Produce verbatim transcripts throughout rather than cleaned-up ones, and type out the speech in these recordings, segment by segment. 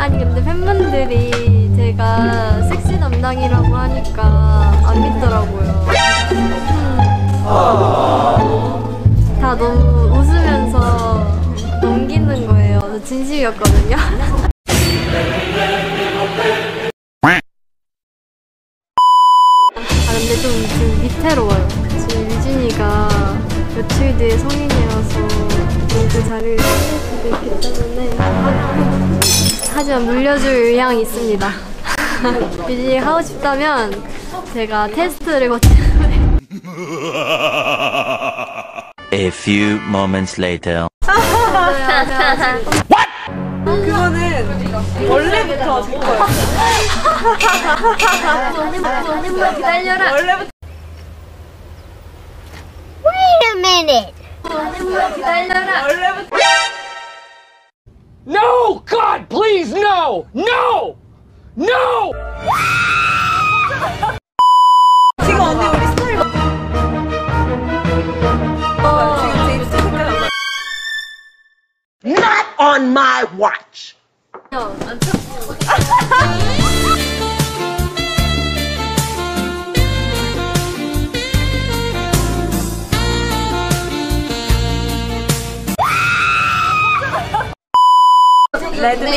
아니 근데 팬분들이 제가 섹시 담당이라고 하니까 안 믿더라고요. 음. 다 너무 웃으면서 넘기는 거예요. 저 진심이었거든요. 아 근데 좀 지금 위태로워요. 지금 유진이가 며칠 뒤에 성인이라서 그 자리를 챙길 수도 있기 때문에 하지만 물려줄 의향이 있습니다. 유진이가 하고 싶다면 제가 테스트를 거치는 A few moments later. What? 그거는 원래부터 제 거예요. 한입만 기다려라. 원래부터. Wait a minute. 한입만 기다려라. 원래부터. No! God, please, no! No! No! 지금 언니 우리 스타일 봐. 어, 지금 제 입술 색깔 안 나. Not on my watch! 레드레이저.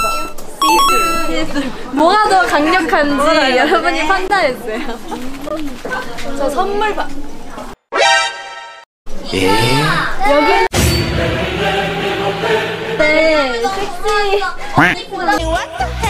시스. 뭐가 더 강력한지 여러분이 판단했어요. 저 선물 받. 예? 여기는 네 섹시. What the heck?